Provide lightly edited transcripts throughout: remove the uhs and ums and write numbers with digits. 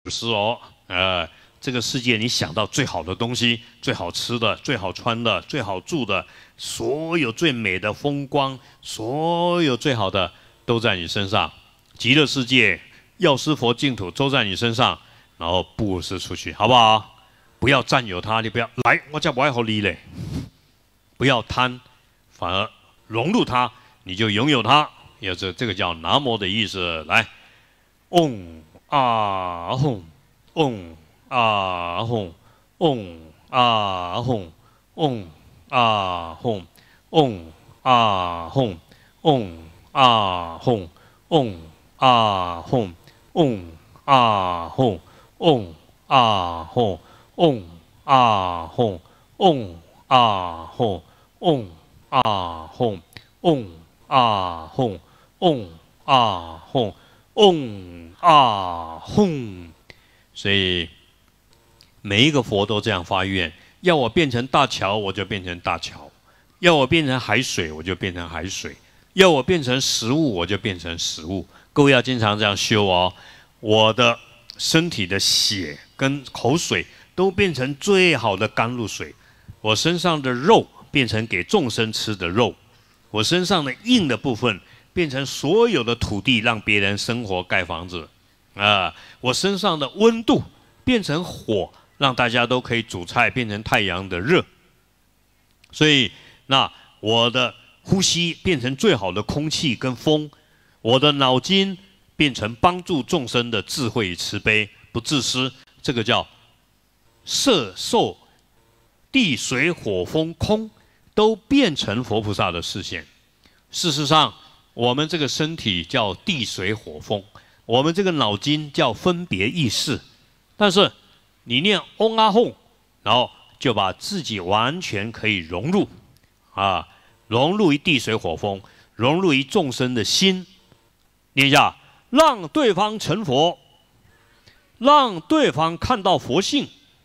是哦，这个世界你想到最好的东西、最好吃的、最好穿的、最好住的，所有最美的风光，所有最好的都在你身上。极乐世界、药师佛净土都在你身上，然后布施出去，好不好？不要占有它，你不要来，我才不爱好你嘞。不要贪，反而融入它，你就拥有它。要这个叫南无的意思。来，嗡啊吽，嗡啊吽，嗡啊吽，嗡啊吽，嗡啊吽，嗡啊吽，嗡啊吽，嗡啊吽，嗡啊吽，嗡啊吽，嗡啊吽，嗡啊吽，嗡啊吽，嗡啊吽，嗡啊吽。所以每一个佛都这样发愿：要我变成大桥，我就变成大桥；要我变成海水，我就变成海水；要我变成食物，我就变成食物。各位要经常这样修哦。我的身体的血跟口水都变成最好的甘露水，我身上的肉变成给众生吃的肉，我身上的硬的部分变成所有的土地，让别人生活盖房子我身上的温度变成火，让大家都可以煮菜，变成太阳的热。所以那我的呼吸变成最好的空气跟风，我的脑筋变成帮助众生的智慧与慈悲，不自私。这个叫色受地水火风空都变成佛菩萨的视线。事实上，我们这个身体叫地水火风，我们这个脑筋叫分别意识。但是你念嗡啊吽，然后就把自己完全可以融入融入于地水火风，融入于众生的心。念一下，让对方成佛，让对方看到佛性，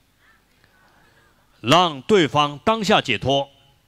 让对方当下解脱。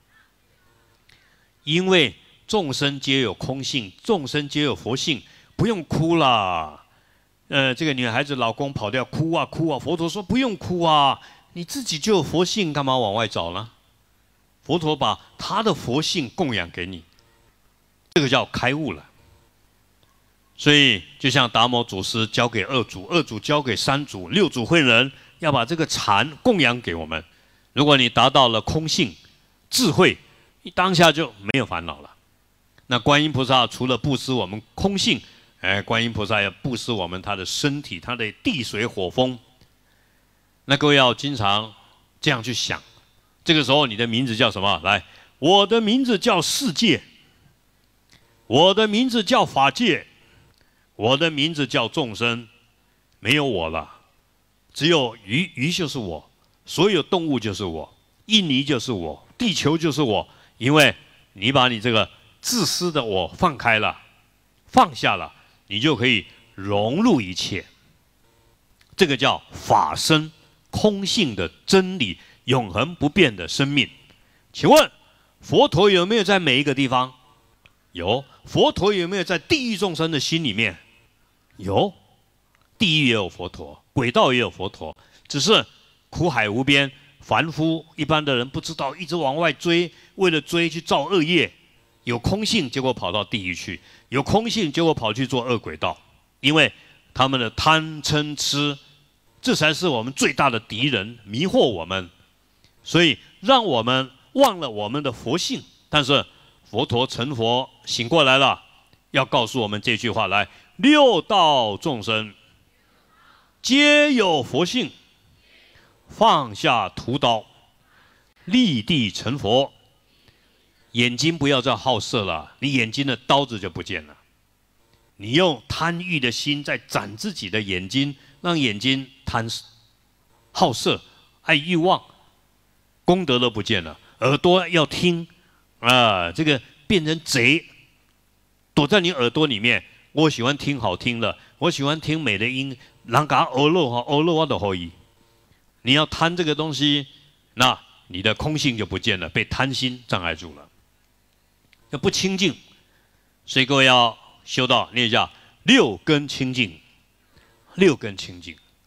因为众生皆有空性，众生皆有佛性，不用哭啦。这个女孩子老公跑掉，哭啊哭啊。佛陀说不用哭啊，你自己就有佛性，干嘛往外找呢？佛陀把他的佛性供养给你，这个叫开悟了。所以就像达摩祖师交给二祖，二祖交给三祖，六祖慧能要把这个禅供养给我们。如果你达到了空性智慧，你当下就没有烦恼了。那观音菩萨除了布施我们空性，观音菩萨要布施我们他的身体，他的地水火风。那各位要经常这样去想。这个时候你的名字叫什么？来，我的名字叫世界，我的名字叫法界，我的名字叫众生。没有我了，只有鱼就是我，所有动物就是我，印尼就是我，地球就是我。因为你把你这个自私的我放开了，放下了，你就可以融入一切。这个叫法身空性的真理，永恒不变的生命。请问佛陀有没有在每一个地方？有。佛陀有没有在地狱众生的心里面？有。地狱也有佛陀，轨道也有佛陀，只是苦海无边，凡夫一般的人不知道，一直往外追，为了追去造恶业，有空性，结果跑到地狱去；有空性，结果跑去做恶轨道。因为他们的贪嗔痴，这才是我们最大的敌人，迷惑我们，所以让我们忘了我们的佛性。但是佛陀成佛醒过来了，要告诉我们这句话：来，六道众生皆有佛性，放下屠刀，立地成佛。眼睛不要再好色了，你眼睛的刀子就不见了。你用贪欲的心在斩自己的眼睛，让眼睛贪好色、爱欲望，功德都不见了。耳朵要听这个变成贼，躲在你耳朵里面。我喜欢听好听的，我喜欢听美的音，人家欧漏我都可以。你要贪这个东西，那你的空性就不见了，被贪心障碍住了，就不清净。所以各位要修道，念一下六根清净，六根清净。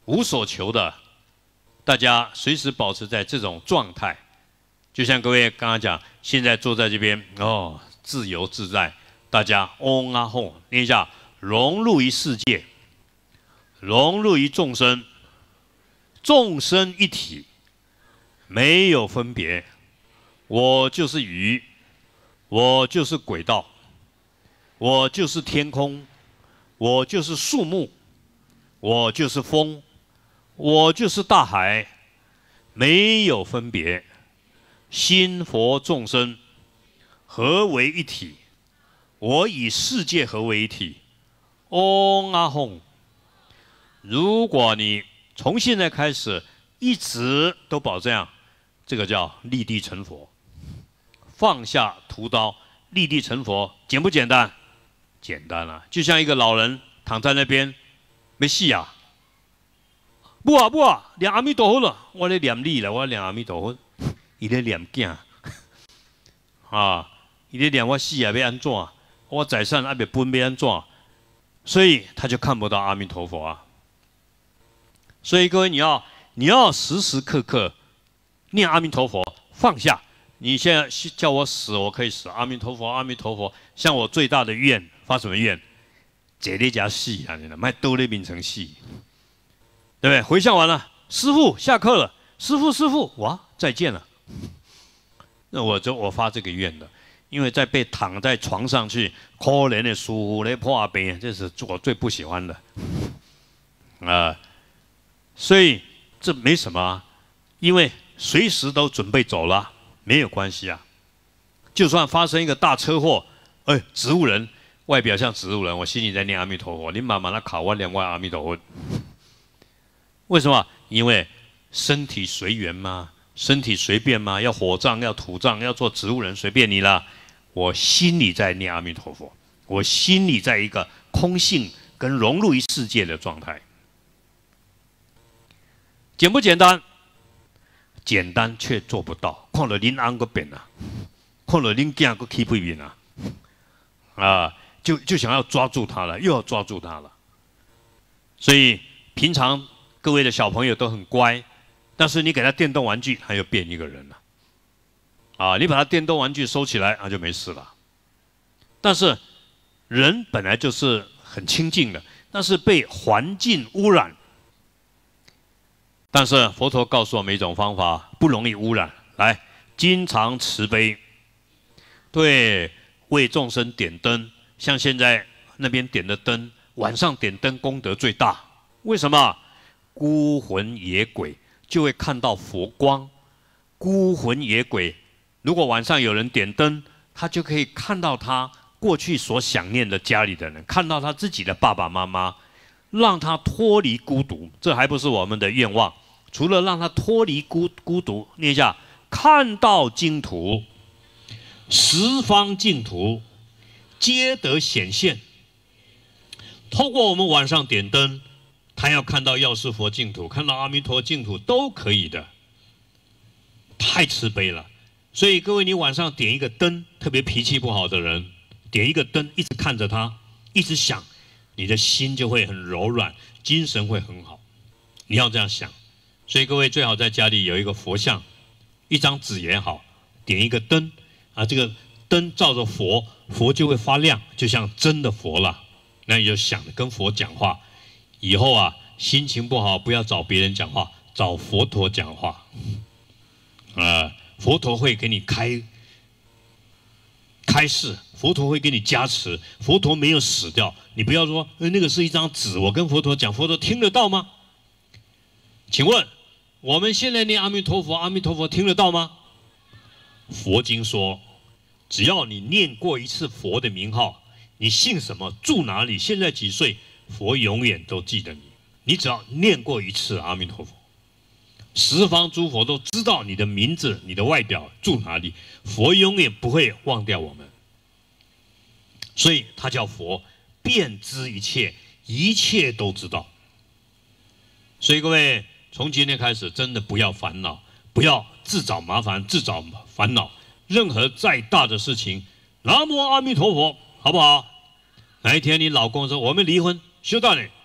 无所求的，大家随时保持在这种状态。就像各位刚刚讲，现在坐在这边哦，自由自在，大家嗡啊吽，念一下，融入于世界，融入于众生，众生一体，没有分别。我就是鱼，我就是轨道，我就是天空，我就是树木，我就是风，我就是大海，没有分别。心佛众生合为一体，我以世界合为一体。嗡啊吽。如果你从现在开始一直都保这样，这个叫立地成佛。放下屠刀，立地成佛，简不简单？简单啊！就像一个老人躺在那边，没戏啊！不啊，念阿弥陀佛了，我咧念你了，我念阿弥陀佛。伊咧念囝，啊，伊咧念我死也要安怎？我财产还没分要安怎？所以他就看不到阿弥陀佛啊。所以各位，你要时时刻刻念阿弥陀佛，放下。你现在叫我死，我可以死。阿弥陀佛，阿弥陀佛。像我最大的愿，发什么愿？这里家死啊，你卖都咧变成死，对不对？回向完了，师父下课了，师父，哇，再见了。那我发这个愿的，因为在被躺在床上去可怜的师父来破病，这是我最不喜欢的所以这没什么啊，因为随时都准备走了，没有关系啊。就算发生一个大车祸，植物人外表像植物人，我心里在念阿弥陀佛，你慢慢的考我两万阿弥陀佛。为什么？因为身体随缘嘛。身体随便吗？要火葬，要土葬，要做植物人，随便你啦。我心里在念阿弥陀佛，我心里在一个空性跟融入于世界的状态。简不简单？简单却做不到。看了恁安个变啊，看了恁囝个起背面啊，就想要抓住他了，又要抓住他了。所以平常各位的小朋友都很乖。但是你给他电动玩具，他又变一个人了，你把他电动玩具收起来，他就没事了。但是人本来就是很清净的，但是被环境污染。但是佛陀告诉我们一种方法，不容易污染。来，经常慈悲，对，为众生点灯，像现在那边点的灯，晚上点灯功德最大。为什么？孤魂野鬼就会看到佛光，孤魂野鬼，如果晚上有人点灯，他就可以看到他过去所想念的家里的人，看到他自己的爸爸妈妈，让他脱离孤独。这还不是我们的愿望，除了让他脱离孤独，念一下：看到净土，十方净土皆得显现。透过我们晚上点灯，他要看到药师佛净土，看到阿弥陀净土都可以的，太慈悲了。所以各位，你晚上点一个灯，特别脾气不好的人，点一个灯，一直看着他，一直想，你的心就会很柔软，精神会很好。你要这样想。所以各位最好在家里有一个佛像，一张纸也好，点一个灯啊，这个灯照着佛，佛就会发亮，就像真的佛了。那你就想着跟佛讲话。以后啊，心情不好不要找别人讲话，找佛陀讲话。佛陀会给你开示，佛陀会给你加持，佛陀没有死掉。你不要说，那个是一张纸，我跟佛陀讲，佛陀听得到吗？请问，我们现在念阿弥陀佛，阿弥陀佛听得到吗？佛经说，只要你念过一次佛的名号，你姓什么，住哪里，现在几岁，佛永远都记得你。你只要念过一次阿弥陀佛，十方诸佛都知道你的名字、你的外表、住哪里，佛永远不会忘掉我们。所以他叫佛，遍知一切，一切都知道。所以各位，从今天开始，真的不要烦恼，不要自找麻烦、自找烦恼。任何再大的事情，南无阿弥陀佛，好不好？哪一天你老公说我们离婚，修道呢？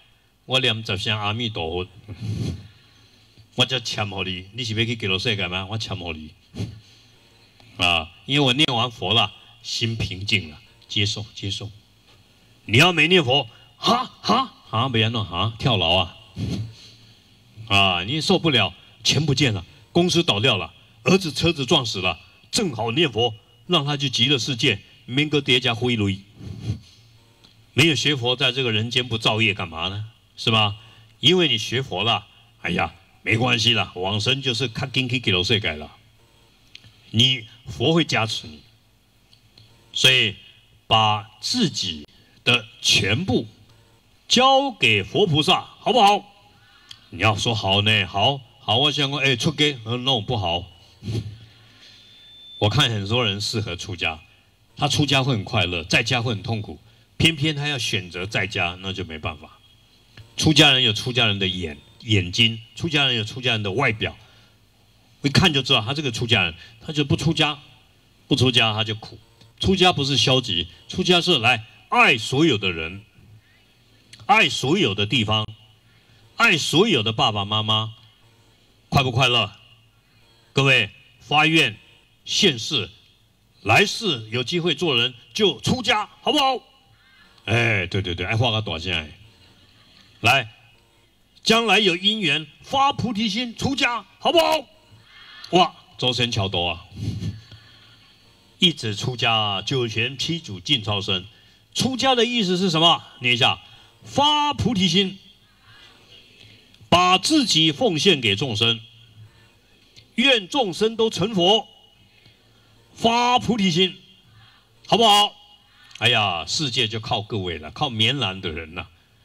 我念10声阿弥陀佛，我才签给你。你是要去极乐世界吗？我签给你。啊，因为我念完佛了，心平静了，接受接受。你要没念佛，没安弄跳楼啊！啊，你也受不了，钱不见了，公司倒掉了，儿子车子撞死了，正好念佛，让他去极乐世界，免个叠加挥泪。没有学佛，在这个人间不造业干嘛呢？是吧？因为你学佛了，哎呀，没关系了，往生就是较紧去极乐世界了。你佛会加持你，所以把自己的全部交给佛菩萨，好不好？你要说好呢，好，我想说，出家，no 不好。我看很多人适合出家，他出家会很快乐，在家会很痛苦，偏偏他要选择在家，那就没办法。出家人有出家人的眼睛，出家人有出家人的外表，一看就知道他这个出家人，他就不出家，不出家他就苦。出家不是消极，出家是来爱所有的人，爱所有的地方，爱所有的爸爸妈妈，快不快乐？各位发愿现世来世有机会做人就出家，好不好？对，爱画个短线，来，将来有因缘发菩提心出家，好不好？哇，周身桥多啊！一指出家，九泉七祖尽超生。出家的意思是什么？念一下：发菩提心，把自己奉献给众生，愿众生都成佛。发菩提心，好不好？哎呀，世界就靠各位了，靠绵兰的人了。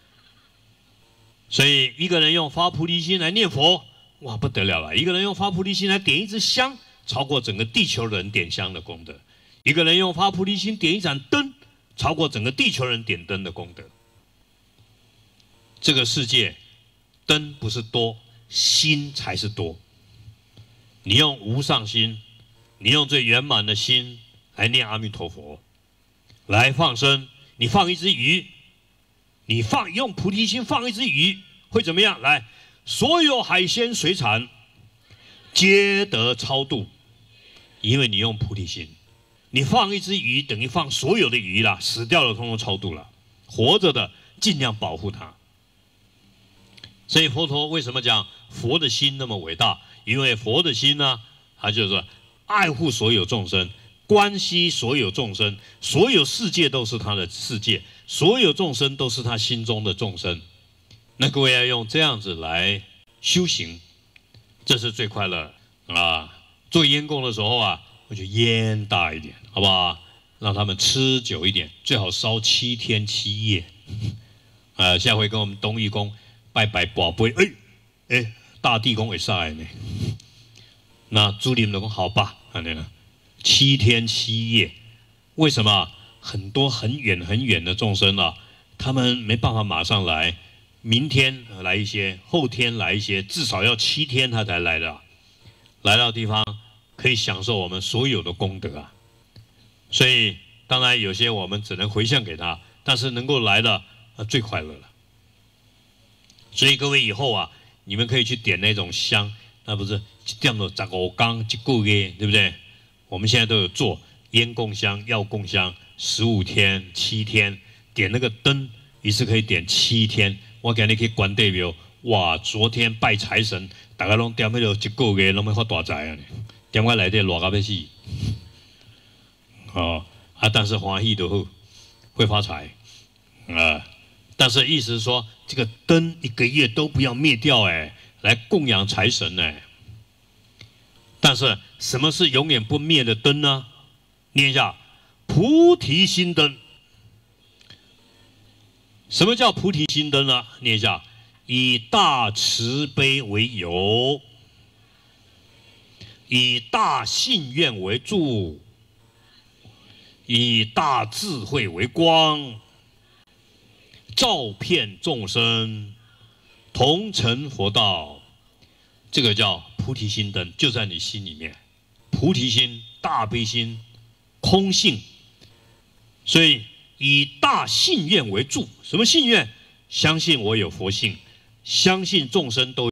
所以一个人用发菩提心来念佛，哇，不得了了！一个人用发菩提心来点一支香，超过整个地球人点香的功德；一个人用发菩提心点一盏灯，超过整个地球人点灯的功德。这个世界灯不是多，心才是多。你用无上心，你用最圆满的心来念阿弥陀佛，来放生。你放一只鱼，你用菩提心放一只鱼，会怎么样？来，所有海鲜水产皆得超度，因为你用菩提心。你放一只鱼，等于放所有的鱼啦，死掉了通通超度了，活着的尽量保护它。所以佛陀为什么讲佛的心那么伟大？因为佛的心呢，他就是爱护所有众生，关系所有众生，所有世界都是他的世界，所有众生都是他心中的众生。那各位要用这样子来修行，这是最快乐啊！做烟供的时候啊，我就烟大一点，好不好？让他们吃久一点，最好烧7天7夜。下回跟我们东义公拜拜跋杯，大地公会上来呢。那朱林的公好吧，看见了，7天7夜，为什么？很多很远的众生啊，他们没办法马上来，明天来一些，后天来一些，至少要7天他才来的，来到地方可以享受我们所有的功德啊。所以当然有些我们只能回向给他，但是能够来的最快乐了。所以各位以后啊，你们可以去点那种香，那不是点了15天1个月，对不对？我们现在都有做烟供香、药供香，15天、7天，点那个灯一次可以点7天。我今日去关帝庙，哇！昨天拜财神，大家拢点迄个1个月，拢要发大财啊！点我内底热到要死，但是欢喜就好，会发财啊！但是意思是说，这个灯1个月都不要灭掉，来供养财神呢。但是什么是永远不灭的灯呢？念一下菩提心灯。什么叫菩提心灯呢？念一下：以大慈悲为由，以大信愿为助，以大智慧为光，照遍众生，同成佛道。这个叫菩提心灯，就在你心里面。菩提心、大悲心、空性，所以以大信愿为助。什么信愿？ 相信我有佛性，相信众生都。